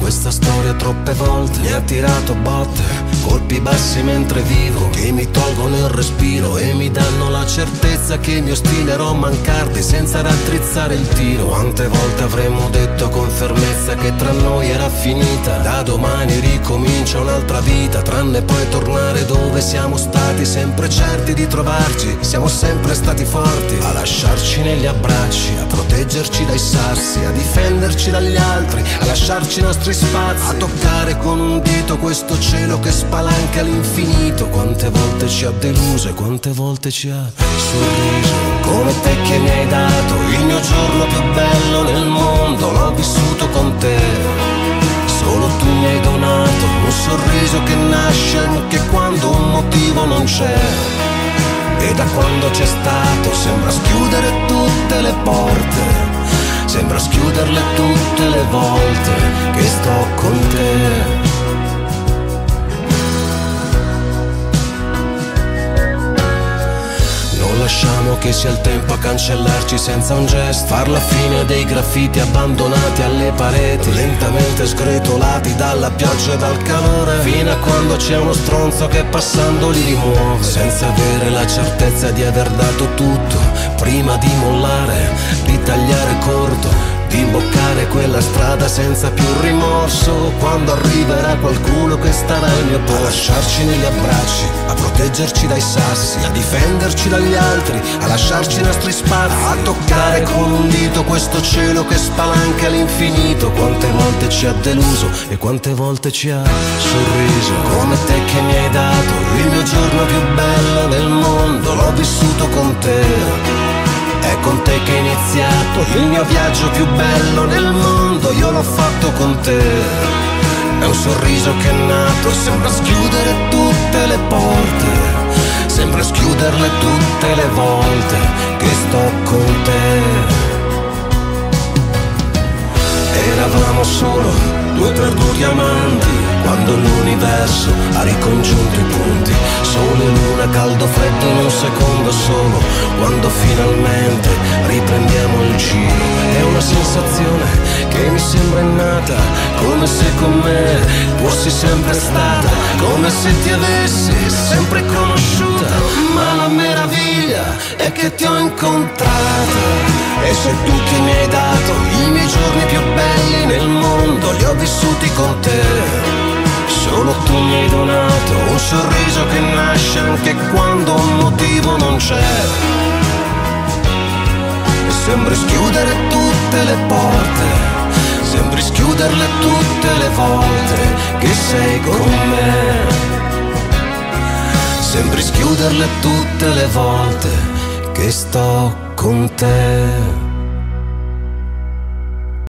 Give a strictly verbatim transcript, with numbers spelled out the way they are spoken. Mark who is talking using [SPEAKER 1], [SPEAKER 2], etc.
[SPEAKER 1] Questa storia troppe volte mi ha tirato botte, colpi bassi mentre vivo, che mi tolgono il respiro e mi danno la certezza che mi ostinerò a mancarti senza raddrizzare il tiro. Quante volte avremmo detto con fermezza che tra noi era finita, da domani ricomincia un'altra vita, tranne poi tornare dove siamo stati, sempre certi di trovarci. Siamo sempre stati forti a lasciarci negli abbracci, a proteggerci dai sassi, a difenderci dagli altri, a lasciarci i nostri spazi, a toccare con un dito questo cielo che spalanca all'infinito. Quante volte ci ha deluso e quante volte ci ha sorriso. Come te che mi hai dato il mio giorno più bello nel mondo, l'ho vissuto con te. Solo tu mi hai donato un sorriso che nasce anche quando un motivo non c'è. E da quando c'è stato sembra schiudere tutte le porte, sembra schiuderle tutte le volte che sto con te. Non lasciamo che sia il tempo a cancellarci senza un gesto, far la fine dei graffiti abbandonati alle pareti, lentamente sgretolati dalla pioggia e dal calore, fino a quando c'è uno stronzo che passando li rimuove, senza avere la certezza di aver dato tutto, prima di mollare, di tagliare corto, di imboccare quella strada senza più rimorso. Quando arriverà qualcuno che starà al mio posto, a lasciarci negli abbracci, a proteggerci dai sassi, a difenderci dagli altri, a lasciarci i nostri spazi, a toccare con un dito questo cielo che spalanca all'infinito. Quante volte ci ha deluso e quante volte ci ha sorriso. Come te che mi hai dato il mio giorno più bello nel mondo, l'ho vissuto con te. È con te che è iniziato il mio viaggio più bello nel mondo, io l'ho fatto con te. È un sorriso che è nato, sembra schiudere tutte le porte, sembra schiuderle tutte le volte che sto con te. Eravamo solo due perduti amanti, quando l'universo ha ricongiunto i punti. Sole, luna, caldo, freddo in un secondo solo, quando finalmente riprendiamo il giro. È una sensazione che mi sembra innata, come se con me fossi sempre stata, come se ti avessi sempre conosciuta. Ma la meraviglia è che ti ho incontrata, e sei tu che mi hai dato i miei giorni più belli nel mondo, li ho vissuti con te. Solo tu mi hai donato un sorriso che nasce anche quando un motivo non c'è, e sembri schiudere tutte le porte, sembri schiuderle tutte le volte che sei con me, sembri schiuderle tutte le volte che sto con te.